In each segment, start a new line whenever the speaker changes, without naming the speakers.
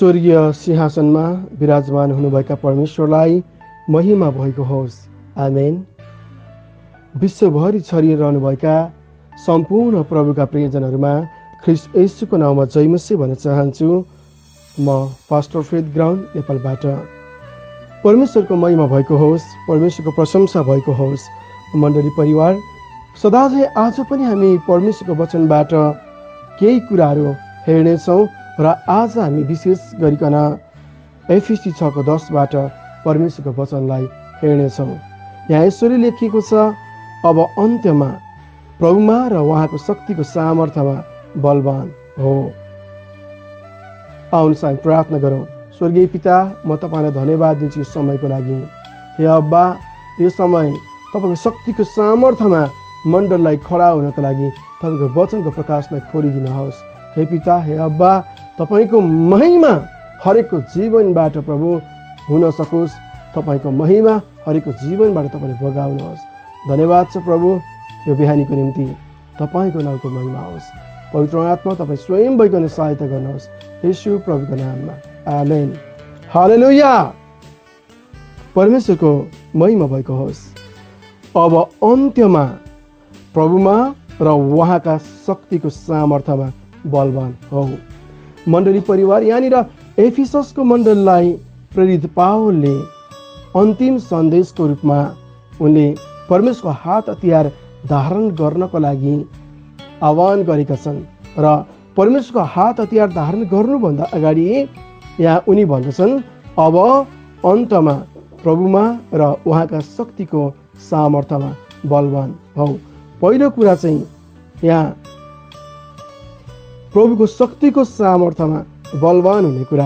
स्वर्गीय सिंहासनमा विराजमान हुनुभएका परमेश्वरलाई महिमा भएको होस्। आमेन। विश्वभरि छरिरहनुभएका सम्पूर्ण प्रभुका प्रियजनहरूमा ख्रीष्ट येशूको नाममा जयमसी भन्न चाहन्छु। म पास्टर फेथ ग्राउन्ड नेपालबाट। परमेश्वरको महिमा भएको होस्, परमेश्वरको प्रशंसा भएको होस्। मण्डली परिवार, सदाझै आज पनि हामी परमेश्वरको वचनबाट केही कुराहरू हेर्नेछौँ र आज हामी विशेष गरिकन एफएसी 6:10बाट परमेश्वरको वचनलाई हेर्नेछौँ। यहाँ यसरी लेखिएको छ, अब अन्त्यमा प्रभुमा र उहाँको शक्तिको सामर्थ्यमा बलवान हो। आउनुहोस् हामी प्रार्थना गरौँ। स्वर्गीय पिता, म तपाईँलाई धन्यवाद दिन्छु यो समयको लागि। हे अब्बा, यो समय तपाईँको शक्तिको सामर्थ्यमा मण्डललाई खडा हुनको लागि तपाईँको वचनको प्रकाशलाई खोलिदिनुहोस्। हे पिता, हे अब्बा, तपाईँको महिमा हरेकको जीवनबाट प्रभु हुन सकोस्। तपाईँको महिमा हरेकको जीवनबाट तपाईँले बगाउनुहोस्। धन्यवाद छ प्रभु, यो बिहानीको निम्ति तपाईँको नामको महिमा होस्। पवित्र आत्मा तपाईँ स्वयं भइकन सहायता गर्नुहोस्, येशू प्रभुको नाममा। आमेन। हालेलुया। परमेश्वरको महिमा भएको होस्। अब अन्त्यमा प्रभुमा र उहाँका शक्तिको सामर्थ्यमा बलवान हो। मण्डली परिवार, यहाँनिर एफिससको मण्डललाई प्रेरित पावलले अन्तिम सन्देशको रूपमा उनले परमेश्वरको हात हतियार धारण गर्नको लागि आह्वान गरेका छन्। र परमेश्वरको हात हतियार धारण गर्नुभन्दा अगाडि यहाँ उनी भन्दछन्, अब अन्तमा प्रभुमा र उहाँका शक्तिको सामर्थ्यमा बलवान हौ। पहिलो कुरा चाहिँ यहाँ प्रभुको शक्तिको सामर्थ्यमा बलवान हुने कुरा,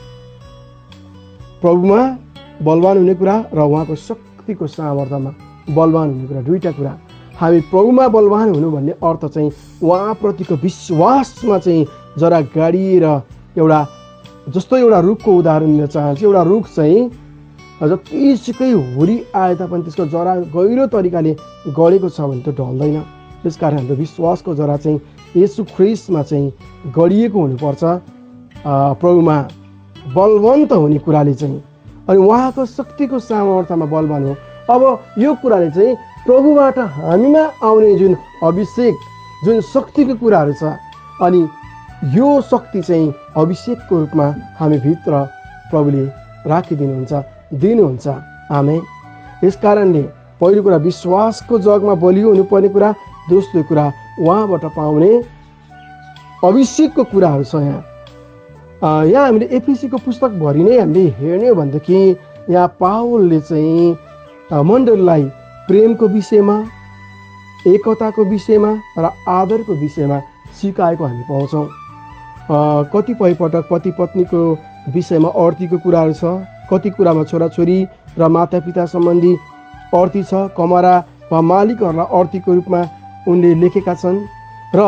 प्रभुमा बलवान हुने कुरा र उहाँको शक्तिको सामर्थ्यमा बलवान हुने कुरा, दुईटा कुरा। हामी प्रभुमा बलवान हुनु भन्ने अर्थ चाहिँ उहाँप्रतिको विश्वासमा चाहिँ जरा गाडिएर एउटा, जस्तो एउटा रुखको उदाहरण लिन चाहन्छु। एउटा रुख चाहिँ जतिसुकै हुरी आए तापनि त्यसको जरा गहिरो तरिकाले गढेको छ भने त ढल्दैन। त्यसकारण हाम्रो विश्वासको जरा चाहिँ येशू ख्रीष्टमा चाहिँ गढिएको हुनुपर्छ, प्रभुमा बलवन्त हुने कुराले चाहिँ। अनि उहाँको शक्तिको सामर्थ्यमा बलवान हो। अब यो कुराले चाहिँ प्रभुबाट हामीमा आउने जुन अभिषेक, जुन शक्तिको कुराहरू छ, अनि यो शक्ति चाहिँ अभिषेकको रूपमा हामी भित्र प्रभुले राखिदिनुहुन्छ, दिनुहुन्छ। आमेन। यस कारणले पहिलो कुरा विश्वासको जगमा बलियो हुनुपर्ने कुरा, दोस्रो कुरा उहाँबाट पाउने अभिषेकको कुराहरू छ। यहाँ हामीले एफएसीको पुस्तकभरि नै हामीले हेर्ने हो भनेदेखि यहाँ पावलले चाहिँ मण्डललाई प्रेमको विषयमा, एकताको विषयमा र आदरको विषयमा सिकाएको हामी पाउँछौँ। कतिपय पटक पति पत्नीको विषयमा अर्थीको कुराहरू छ, कति कुरामा छोराछोरी र मातापिता सम्बन्धी अर्थी छ, कमरा वा मालिकहरूलाई अर्थीको रूपमा उनले लेखेका छन्, र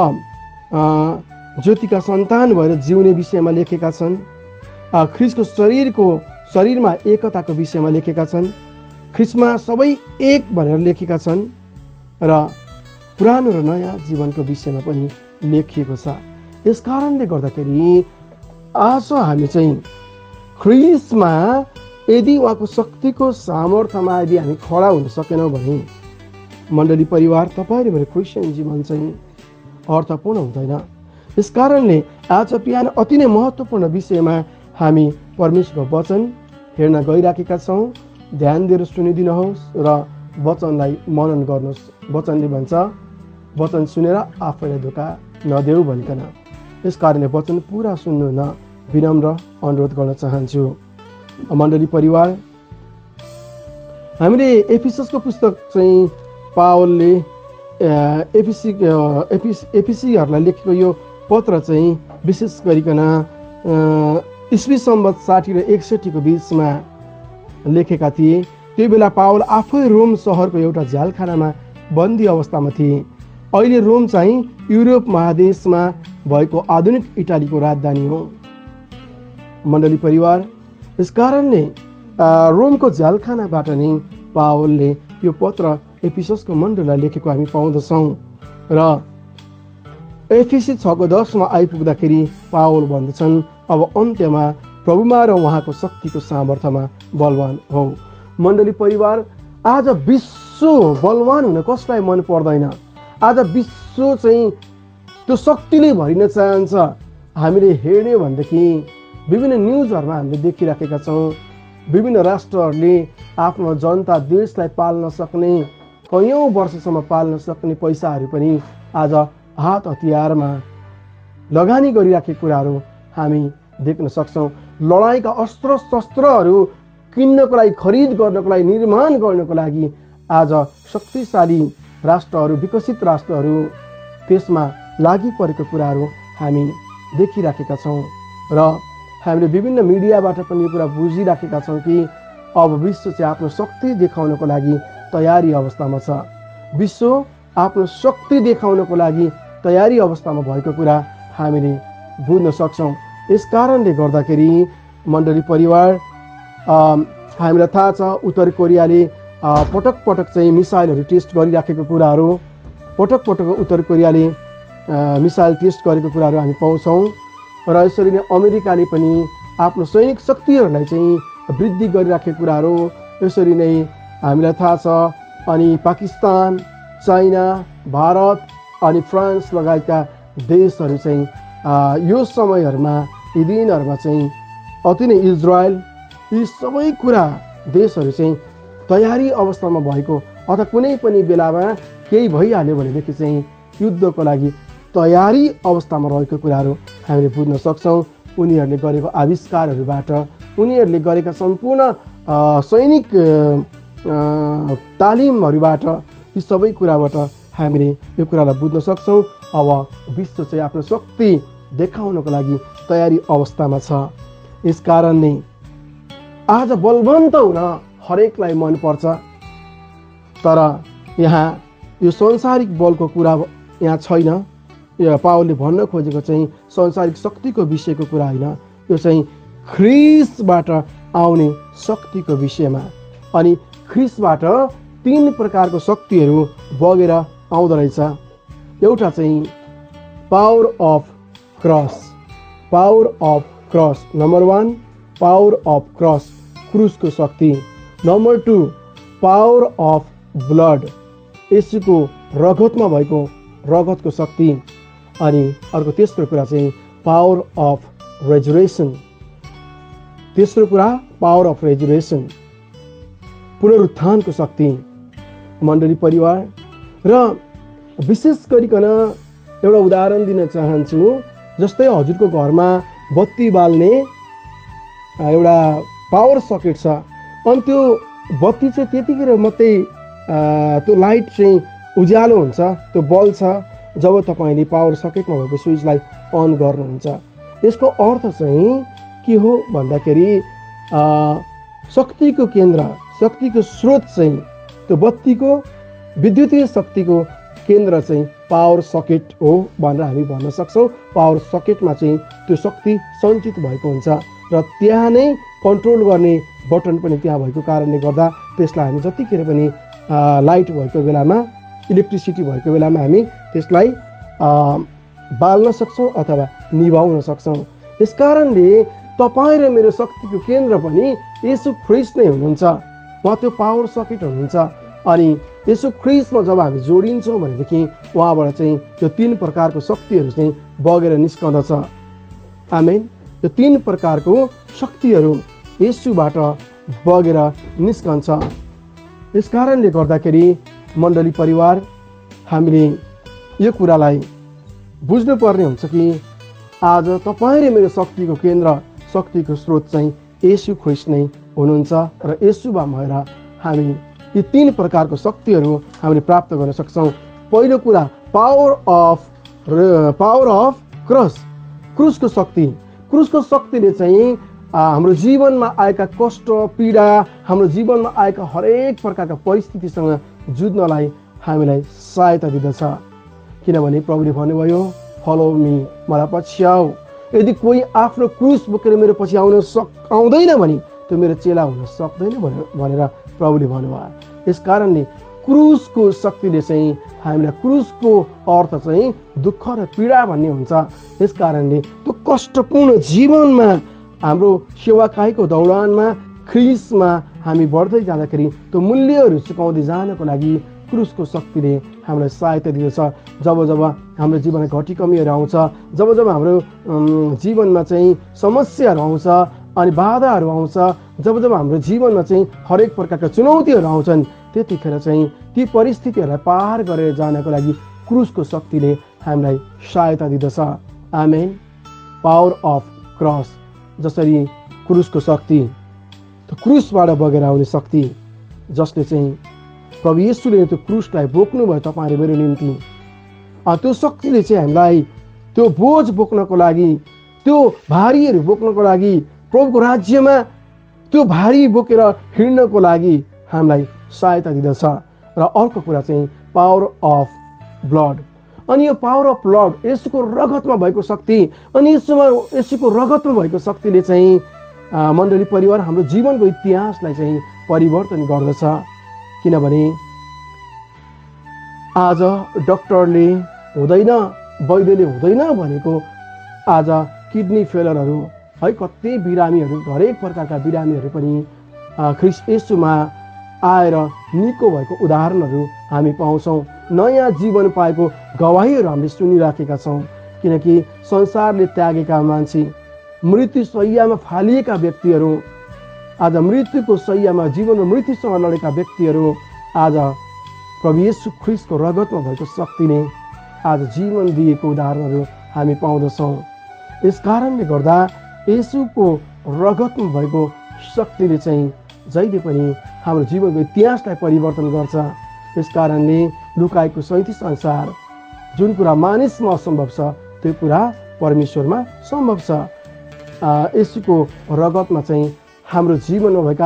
ज्योतिका सन्तान भएर जिउने विषयमा लेखेका छन्। ख्रीष्टको शरीरमा एकताको विषयमा लेखेका छन्। ख्रीष्टमा सबै एक भनेर लेखेका छन् र पुरानो र नयाँ जीवनको विषयमा पनि लेखिएको छ। यस कारणले गर्दाखेरि आज हामी चाहिँ ख्रीष्टमा यदि उहाँको शक्तिको सामर्थ्यमा यदि हामी खडा हुन सकेनौँ भने मण्डली परिवार, तपाईँले मेरो क्रिस्चियन जीवन चाहिँ अर्थपूर्ण हुँदैन। यस कारणले आज बिहान अति नै महत्त्वपूर्ण विषयमा हामी परमेश्वरको वचन हेर्न गइराखेका छौँ। ध्यान दिएर सुनिदिनुहोस् र वचनलाई मनन गर्नुहोस्। वचनले भन्छ, वचन सुनेर आफैलाई धोका नदेऊ भनिकन। यस कारणले वचन पुरा सुन्नु न विनम्र अनुरोध गर्न चाहन्छु। मण्डली परिवार, हामीले एफिससको पुस्तक चाहिँ पावलले एफिसीहरूलाई लेखेको यो पत्र चाहिँ विशेष गरिकन ईस्वी सम्वत 60 र 61 को बिचमा लेखेका थिए। त्यो बेला पावल आफै रोम सहरको एउटा झ्यालखानामा बन्दी अवस्थामा थिए। अहिले रोम चाहिँ युरोप महादेशमा भएको आधुनिक इटालीको राजधानी हो। मण्डली परिवार, यस कारणले रोमको झ्यालखानाबाट नै पावलले यो पत्र एफिससको मण्डललाई लेखेको हामी पाउँदछौँ। र एफएसी 6:10 आइपुग्दाखेरि पावल भन्दछन्, अब अन्त्यमा प्रभुमा र उहाँको शक्तिको सामर्थ्यमा बलवान हौ। मण्डली परिवार, आज विश्व बलवान हुन कसलाई मन पर्दैन? आज विश्व चाहिँ त्यो शक्तिले भरिन चाहन्छ। हामीले हेर्ने भनेदेखि विभिन्न न्युजहरूमा हामीले देखिराखेका छौँ, विभिन्न राष्ट्रहरूले आफ्नो जनता देशलाई पाल्न सक्ने, कैयौँ वर्षसम्म पाल्न सक्ने पैसाहरू पनि आज हात हतियारमा लगानी गरिराखेका कुराहरू हामी देख्न सक्छौँ। लडाइँका अस्त्र शस्त्रहरू किन्नको लागि, खरिद गर्नको लागि, निर्माण गर्नको लागि आज शक्तिशाली राष्ट्रहरू, विकसित राष्ट्रहरू त्यसमा लागि परेको कुराहरू हामी देखिराखेका छौँ र हामीले विभिन्न मिडियाबाट पनि यो कुरा बुझिराखेका छौँ कि अब विश्व चाहिँ आफ्नो शक्ति देखाउनको लागि तयारी अवस्थामा छ। विश्व आफ्नो शक्ति देखाउनको लागि तयारी अवस्थामा भएको कुरा हामीले बुझ्न सक्छौँ। यस कारणले गर्दाखेरि मण्डली परिवार, हामीलाई थाहा छ उत्तर कोरियाले पटक पटक चाहिँ मिसाइलहरू टेस्ट गरिराखेको कुराहरू, पटक पटक उत्तर कोरियाले मिसाइल टेस्ट गरेको कुराहरू हामी पाउँछौँ र यसरी नै अमेरिकाले पनि आफ्नो सैनिक शक्तिहरूलाई चाहिँ वृद्धि गरिराखेको कुराहरू यसरी नै हामीलाई थाहा छ। अनि पाकिस्तान, चाइना, भारत अनि फ्रान्स लगायतका देशहरू चाहिँ यो समयहरूमा, यी दिनहरूमा चाहिँ अति नै इजरायल, यी सबै कुरा देशहरू चाहिँ तयारी अवस्थामा भएको अथवा कुनै पनि बेलामा केही भइहाल्यो भनेदेखि चाहिँ युद्धको लागि तयारी अवस्थामा रहेको कुराहरू हामीले बुझ्न सक्छौँ। उनीहरूले गरेको आविष्कारहरूबाट, उनीहरूले गरेका सम्पूर्ण सैनिक तालिमहरूबाट, यी सबै कुराबाट हामीले यो कुरालाई बुझ्न सक्छौँ। अब विश्व चाहिँ आफ्नो शक्ति देखाउनको लागि तयारी अवस्थामा छ। यस कारणले आज बलवन्त हुन हरेकलाई मनपर्छ, तर यहाँ यो संसारिक बलको कुरा यहाँ छैन। यो पावलले भन्न खोजेको चाहिँ संसारिक शक्तिको विषयको कुरा होइन, यो चाहिँ ख्रिसबाट आउने शक्तिको विषयमा। अनि ख्रिसबाट 3 प्रकारको शक्तिहरू बगेर आउँदो रहेछ। एउटा चाहिँ power of cross, power of cross, number 1 power of cross, क्रुसको शक्ति। नम्बर 2 पावर अफ ब्लड, येशूको रगतमा भएको रगतको शक्ति। अनि अर्को तेस्रो कुरा चाहिँ पावर अफ रेजुरेसन। तेस्रो कुरा पावर अफ रेजुरेसन, पुनरुत्थानको शक्ति। मण्डली परिवार, र विशेष गरिकन एउटा उदाहरण दिन चाहन्छु। जस्तै हजुरको घरमा बत्ती बाल्ने एउटा पावर सकेट छ, अनि त्यो बत्ती चाहिँ त्यतिखेर मात्रै त्यो लाइट चाहिँ उज्यालो हुन्छ, त्यो बल्छ जब तपाईँले पावर सकेटमा भएको स्विचलाई अन गर्नुहुन्छ। यसको अर्थ चाहिँ के हो भन्दाखेरि शक्तिको केन्द्र, शक्तिको स्रोत चाहिँ त्यो बत्तीको विद्युतीय शक्तिको केन्द्र चाहिँ पावर सकेट हो भनेर हामी भन्न सक्छौँ। पावर सकेटमा चाहिँ त्यो शक्ति सञ्चित भएको हुन्छ र त्यहाँ नै कन्ट्रोल गर्ने बटन पनि त्यहाँ भएको कारणले गर्दा त्यसलाई हामी जतिखेर पनि लाइट भएको बेलामा, इलेक्ट्रिसिटी भएको बेलामा हामी त्यसलाई बाल्न सक्छौँ अथवा निभाउन सक्छौँ। यस कारणले तपाईँ र मेरो शक्तिको केन्द्र पनि येशू ख्रिस्ट नै हुनुहुन्छ। उहाँ त्यो पावर सकेट हुनुहुन्छ। अनि येशू ख्रिस्टमा जब हामी जोडिन्छौँ भनेदेखि उहाँबाट चाहिँ त्यो 3 प्रकारको शक्तिहरू चाहिँ बगेर निस्कँदछ। आमेन। यो 3 प्रकारको शक्तिहरू येशूबाट बगेर निस्कन्छ। यस कारणले गर्दाखेरि मण्डली परिवार, हामीले यो कुरालाई बुझ्नुपर्ने हुन्छ कि आज तपाईँ र मेरो शक्तिको केन्द्र, शक्तिको स्रोत चाहिँ येशू ख्रिस्ट नै हुनुहुन्छ र येशूमा भएर हामी यी 3 प्रकारको शक्तिहरू हामीले प्राप्त गर्न सक्छौँ। पहिलो कुरा पावर अफ क्रस, क्रुसको शक्ति। क्रुसको शक्तिले चाहिँ हाम्रो जीवनमा आएका कष्ट, पीडा, हाम्रो जीवनमा आएका हरेक प्रकारका परिस्थितिसँग जुझ्नलाई हामीलाई सहायता दिँदछ। किनभने प्रभुले भन्नुभयो, फलो मी, मलाई पछ्याऊ। यदि कोही आफ्नो क्रुस बोकेर मेरो पछि आउँदैन भने त्यो मेरो चेला हुन सक्दैन भनेर प्रभुले भन्नुभयो। यस कारणले क्रुसको शक्तिले चाहिँ हामीलाई, क्रुसको अर्थ चाहिँ दुःख र पीडा भन्ने हुन्छ। यस कारणले त्यो कष्टपूर्ण जीवनमा हाम्रो सेवाकाईको दौडानमा ख्रिस्टमा हामी बढ्दै जाँदाखेरि त्यो मूल्यहरू सिकाउँदै जानको लागि क्रुसको शक्तिले हामीलाई सहायता दिँदछ। जब जब हाम्रो जीवनमा घटी कमीहरू आउँछ, जब जब हाम्रो जीवनमा चाहिँ समस्याहरू आउँछ अनि बाधाहरू आउँछ, जब जब हाम्रो जीवनमा चाहिँ हरेक प्रकारका चुनौतीहरू आउँछन्, त्यतिखेर चाहिँ ती परिस्थितिहरूलाई पार गरेर जानको लागि क्रुसको शक्तिले हामीलाई सहायता दिँदछ। आमेन। पावर अफ क्रस, जसरी क्रुसको शक्ति, त्यो क्रुसबाट बगेर आउने शक्ति, जसले चाहिँ प्रभु येशूले त्यो क्रुसलाई बोक्नुभयो तपाईँहरू मेरो निम्ति। त्यो शक्तिले चाहिँ हामीलाई त्यो बोझ बोक्नको लागि, त्यो भारीहरू बोक्नको लागि, प्रभुको राज्यमा त्यो भारी बोकेर हिँड्नको लागि हामीलाई सहायता दिँदछ। र अर्को कुरा चाहिँ पावर अफ ब्लड। अनि यो पावर अफ ब्लड यसको रगतमा भएको शक्ति, अनि यसको रगतमा भएको शक्तिले चाहिँ मण्डली परिवार हाम्रो जीवनको इतिहासलाई चाहिँ परिवर्तन गर्दछ। किनभने आज डक्टरले हुँदैन, वैद्यले हुँदैन भनेको आज किडनी फेलरहरू है, कति बिरामीहरू, हरेक प्रकारका बिरामीहरू पनि ख्रिस्ट येशूमा आएर निको भएको उदाहरणहरू हामी पाउँछौँ। नयाँ जीवन पाएको गवाहीहरू हामीले सुनिराखेका छौँ। किनकि संसारले त्यागेका मान्छे, मृत्यु शैय्यामा फालिएका व्यक्तिहरू, आज मृत्युको शैय्यामा जीवनमा मृत्युसँग लडेका व्यक्तिहरू आज प्रभु येशू ख्रिस्टको रगतमा भएको शक्तिले आज जीवन दिएको उदाहरणहरू हामी पाउँदछौँ। यस कारणले गर्दा येशूको रगतमा भएको शक्तिले चाहिँ जहिले पनि हाम्रो जीवनको इतिहासलाई परिवर्तन गर्छ। यस कारणले लुकाएको 37 अनुसार जुन कुरा मानिसमा असम्भव छ त्यो कुरा परमेश्वरमा सम्भव छ। येशूको रगतमा चाहिँ हाम्रो जीवनमा भएका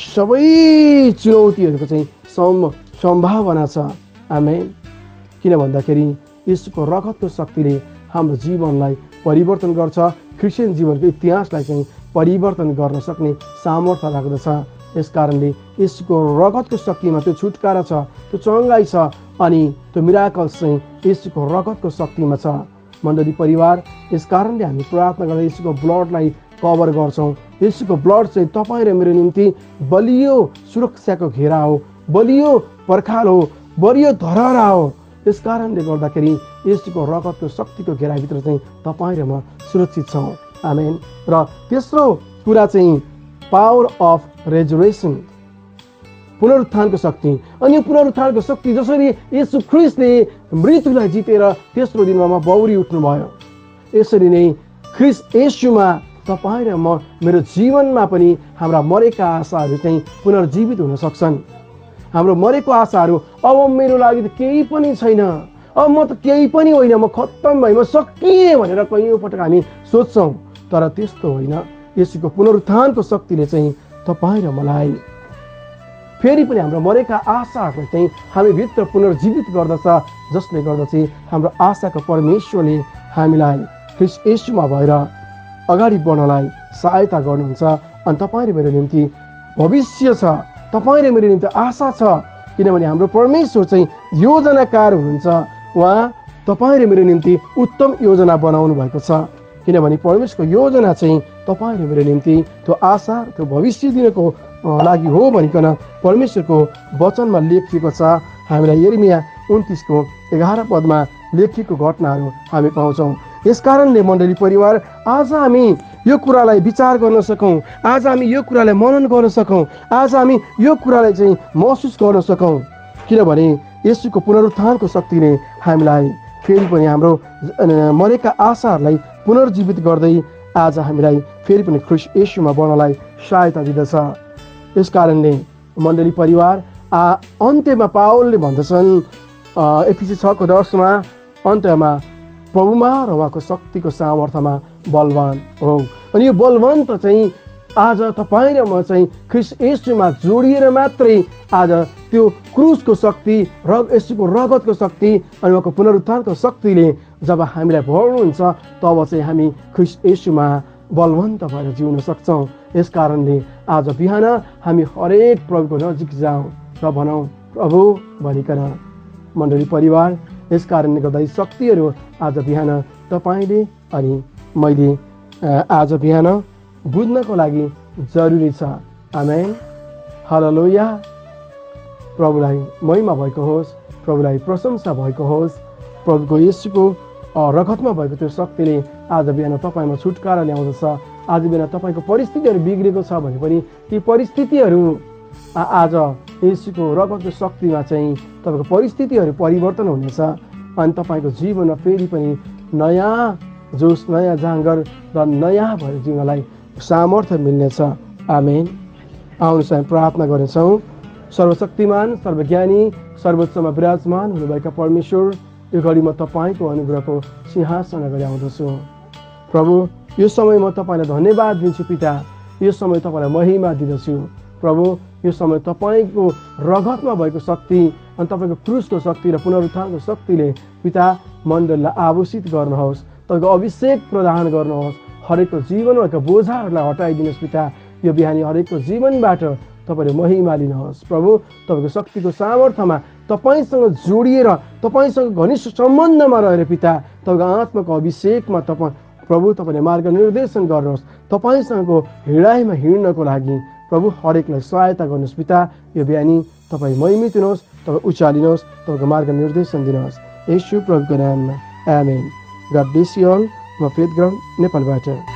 सबै चुनौतीहरूको चाहिँ सम्भावना छ। आमेन। किन भन्दाखेरि येशूको रगतको शक्तिले हाम्रो जीवनलाई परिवर्तन गर्छ, क्रिस्चियन जीवनको इतिहासलाई चाहिँ परिवर्तन गर्न सक्ने सामर्थ्य राख्दछ। यस कारणले येशूको रगतको शक्तिमा त्यो छुटकारा छ, त्यो चङ्गाई छ, अनि त्यो मिराकल्स चाहिँ येशूको रगतको शक्तिमा छ। मण्डली परिवार, यस कारणले हामी प्रार्थना गर्दा येशूको ब्लडलाई कभर गर्छौँ। येशूको ब्लड चाहिँ तपाईँ र मेरो निम्ति बलियो सुरक्षाको घेरा हो, बलियो पर्खाल हो, बलियो धरहरा हो। यस कारणले गर्दाखेरि येशूको रगतको शक्तिको घेराभित्र चाहिँ तपाईँ र म सुरक्षित छौँ। आमेन। र तेस्रो कुरा चाहिँ पावर अफ रेजरेसन, पुनरुत्थानको शक्ति। अनि यो पुनरुत्थानको शक्ति जसरी येशू ख्रिस्टले मृत्युलाई जितेर तेस्रो दिनमा बौरी उठ्नुभयो, यसरी नै ख्रिस्ट येशूमा तपाईँ र म मेरो जीवनमा पनि हाम्रा मरेका आशाहरू चाहिँ पुनर्जीवित हुन सक्छन्। हाम्रो मरेको आशाहरू अब मेरो लागि त केही पनि छैन, अब म त केही पनि होइन, म खत्तम भएँ, म सकिएँ भनेर कैयौँ पटक हामी सोच्छौँ। तर त्यस्तो होइन। येशूको पुनरुत्थानको शक्तिले चाहिँ तपाईँ र मलाई फेरि पनि हाम्रो मरेका आशाहरूलाई चाहिँ हामीभित्र पुनर्जीवित गर्दछ, जसले गर्दा चाहिँ हाम्रो आशाको परमेश्वरले हामीलाई ख्रिस्ट येशूमा भएर अगाडि बढ्नलाई सहायता गर्नुहुन्छ। अनि तपाईँ र मेरो निम्ति भविष्य छ, तपाईँ र मेरो निम्ति आशा छ। किनभने हाम्रो परमेश्वर चाहिँ योजनाकार हुनुहुन्छ। उहाँ तपाईँ र मेरो निम्ति उत्तम योजना बनाउनु भएको छ। किनभने परमेश्वरको योजना चाहिँ तपाईँ र मेरो निम्ति त्यो आशा, त्यो भविष्य दिनको लागि हो भनिकन परमेश्वरको वचनमा लेखिएको छ। हामीलाई यिर्मया 29:11 पदमा लेखिएको घटनाहरू हामी पाउँछौँ। यस कारणले मण्डली परिवार, आज हामी यो कुरालाई विचार गर्न सकौँ, आज हामी यो कुरालाई मनन गर्न सकौँ, आज हामी यो कुरालाई चाहिँ महसुस गर्न सकौँ। किनभने येशूको पुनरुत्थानको शक्तिले हामीलाई फेरि पनि हाम्रो मरेका आशाहरूलाई पुनर्जीवित गर्दै आज हामीलाई फेरि पनि ख्रिस्ट येशूमा बढ्नलाई सहायता दिँदछ। यस कारणले मण्डली परिवार, अन्त्यमा पावलले भन्दछन् एफिसी 6:10मा, अन्त्यमा प्रभुमा र उहाँको शक्तिको सामर्थ्यमा बलवान हो। अनि यो बलवान त चाहिँ आज तपाईँ र म चाहिँ ख्रिस्ट येशूमा जोडिएर मात्रै आज त्यो क्रुसको शक्ति र येशूको रगतको शक्ति अनि उहाँको पुनरुत्थानको शक्तिले जब हामीलाई भर्नुहुन्छ, तब चाहिँ हामी ख्रिस्ट येशूमा बलवन्त भएर जिउन सक्छौँ। यस कारणले आज बिहान हामी हरेक प्रभुको नजिक जाउँ र भनौँ प्रभु भनिकन। मण्डली परिवार, यस कारणले गर्दा यी शक्तिहरू आज बिहान तपाईँले अनि मैले आज बिहान बुझ्नको लागि जरुरी छ। आमेन, हालेलुया। प्रभुलाई महिमा भएको होस्, प्रभुलाई प्रशंसा भएको होस्। प्रभुको येशूको रगतमा भएको त्यो शक्तिले आज बिहान तपाईँमा छुटकारा ल्याउँदछ। आज बिहान तपाईँको परिस्थितिहरू बिग्रेको छ भने पनि ती परिस्थितिहरू आज येशूको रगतको शक्तिमा चाहिँ तपाईँको परिस्थितिहरू परिवर्तन हुनेछ अनि तपाईँको जीवनमा फेरि पनि नयाँ जोस, नयाँ जाँगर र नयाँ भएर जिउनलाई सामर्थ्य मिल्नेछ। आमेन। आउनुहोस् हामी प्रार्थना गर्नेछौँ। सर्वशक्तिमान, सर्वज्ञानी, सर्वोच्चमा विराजमान हुनुभएका परमेश्वर, यो घडी म तपाईँको अनुग्रहको सिंहासन अगाडि आउँदछु। प्रभु, यो समय म तपाईँलाई धन्यवाद दिन्छु पिता। यो समय तपाईँलाई महिमा दिँदछु। प्रभु, यो समय तपाईँको रगतमा भएको शक्ति अनि तपाईँको क्रुसको शक्ति र पुनरुत्थानको शक्तिले पिता मण्डललाई आभूषित गर्नुहोस्। तपाईँको अभिषेक प्रदान गर्नुहोस्। हरेकको जीवनमा भएको बोझाहरूलाई हटाइदिनुहोस् पिता। यो बिहानी हरेकको जीवनबाट तपाईँले महिमा लिनुहोस्। प्रभु, तपाईँको शक्तिको सामर्थ्यमा तपाईँसँग जोडिएर तपाईँसँग घनिष्ठ सम्बन्धमा रहेर पिता तपाईँको आत्माको अभिषेकमा प्रभु तपाईँले मार्गनिर्देशन गर्नुहोस्। तपाईँसँगको हिँडाइमा हिँड्नको लागि प्रभु हरेकलाई सहायता गर्नुहोस् पिता। यो बिहानी तपाईँ महिमित हुनुहोस्, तपाईँ उचालिनुहोस्, तपाईँको मार्गनिर्देशन दिनुहोस्। येशू प्रभुको नाममा amen. God bless you all. म फेथ ग्राउन्ड नेपालबाट।